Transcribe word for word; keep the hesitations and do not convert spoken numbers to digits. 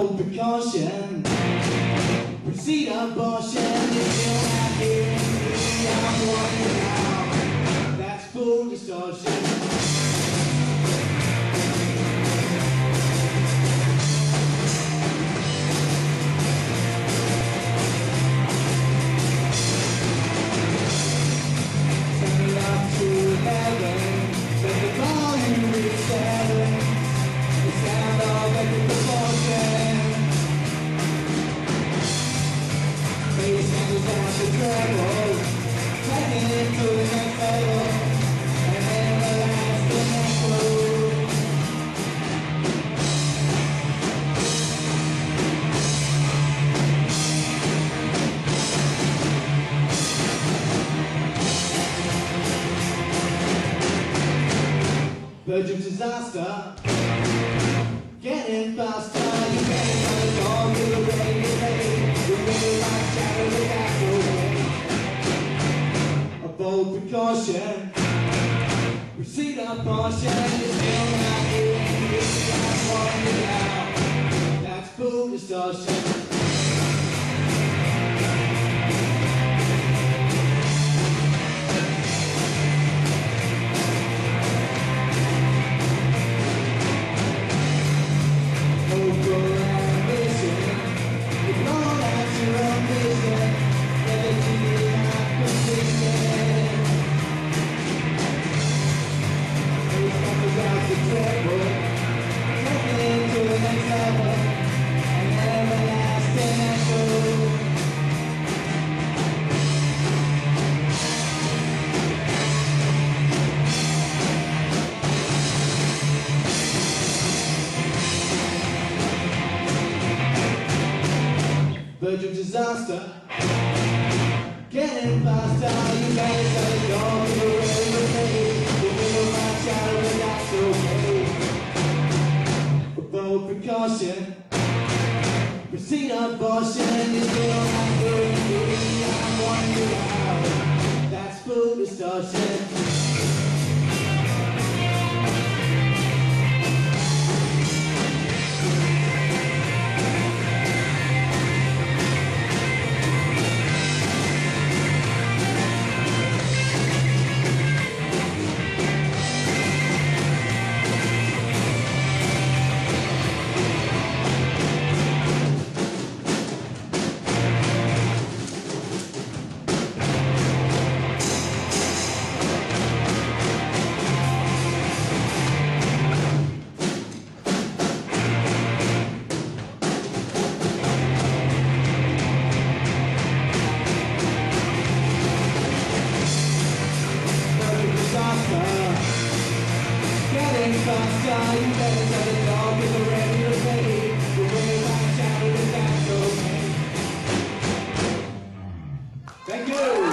bold precaution, proceed abortion. You're still not hearing me, I'm warning you now. That's full distortion. Verge of disaster, getting faster. You better cut it off, you're ready to play. You're ready like shadow, look out your way. A bold precaution, proceed abortion. You're still not hearing me, I'm warning you now. That's full distortion. Verge of disaster, getting faster. You better shut it down, you're ready to play. You're ready like shadow, and that's okay. A bold precaution, proceed abortion. You're still not hearing me, I'm warning you now. That's full distortion. Getting faster, you better shut it off, you're ready to play. You're ready like shadow, that's okay. Thank you!